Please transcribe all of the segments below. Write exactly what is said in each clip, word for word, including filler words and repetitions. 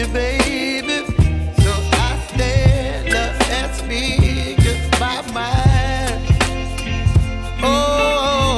baby. So I stand up and speak just my mind. Oh.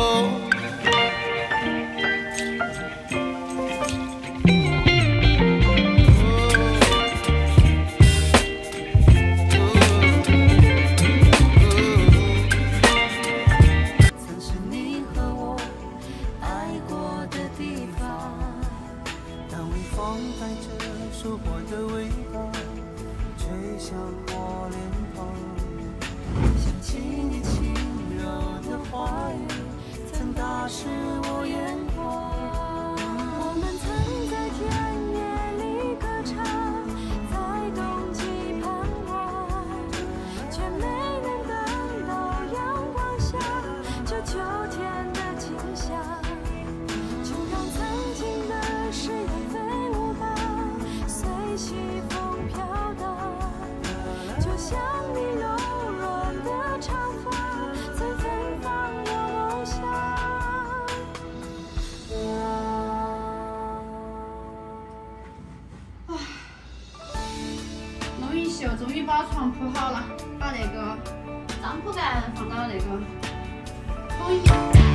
收获的味道，吹向我脸庞。想起你轻柔的话语，曾打湿我眼眶。我们曾在田野里歌唱，在冬季盼望，却没能等到阳光下这秋天的景象。就让曾经的誓言飞舞吧。随风飘荡，就像你柔软的长发，曾芬芳我梦想。 啊！弄一宿，终于把床铺好了，把那个帐篷盖放到那个桶里。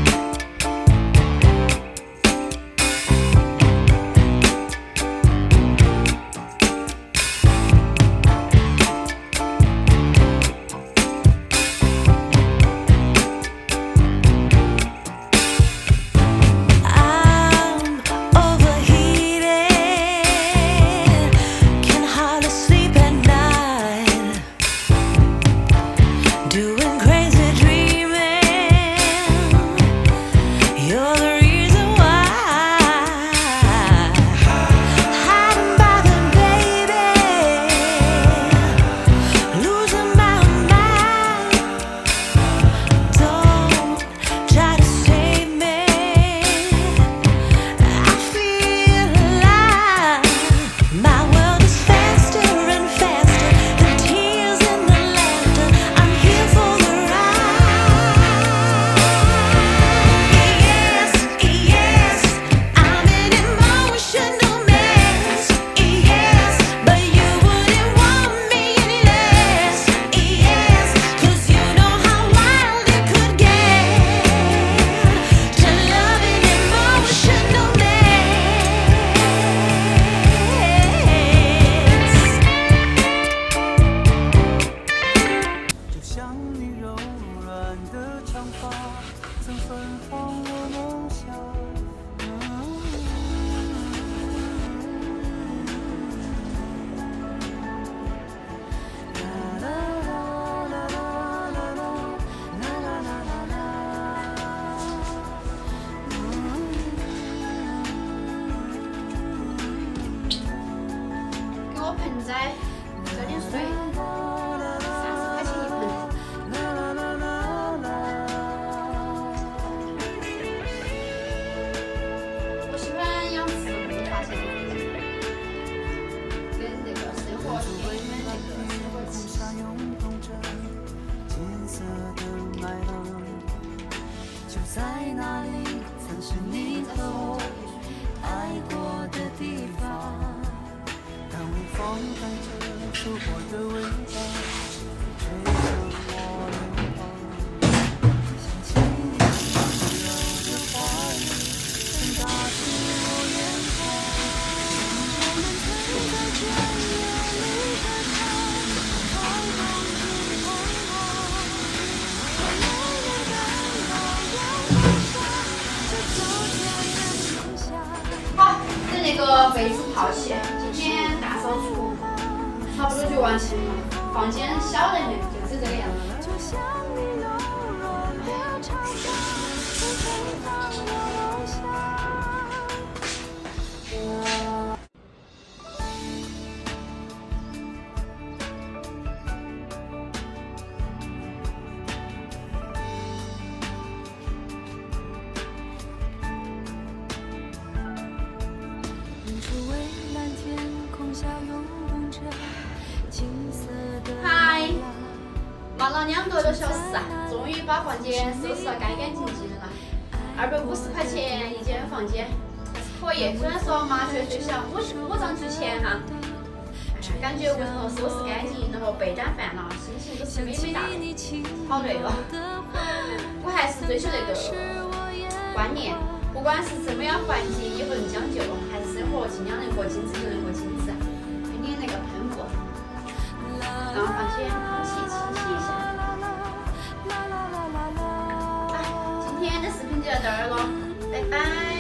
盆栽，浇点水，三十块钱一盆。我喜欢养植物，发现跟那个生活贴里面那个生活气息。 就在那里，曾是你和我爱过的地方。当微风带着收获的味道，吹向我脸庞。想起你温柔的话语，曾打湿我眼眶。我们曾在田野里歌唱，在冬季盼望。我没能等到阳光下这秋天的景象。 好，等那个被子泡起。今天大扫除差不多就完成了，房间小人的就是这个样子。嗨，忙了两个多小时啊，终于把房间收拾得干干净净的了。二百五十块钱一间房间，还是可以。虽然说麻雀虽小，五五脏俱全哈， 感觉屋头收拾干净，然后被单饭了，心情都是美美哒的，好累哦。我还是追求那个观念，不管是怎么样环境也不能将就，还是生活尽量能过精致就能过精致。给你那个喷雾，然后放些空气清洗一下。啊，今天的视频就到这儿了，拜拜。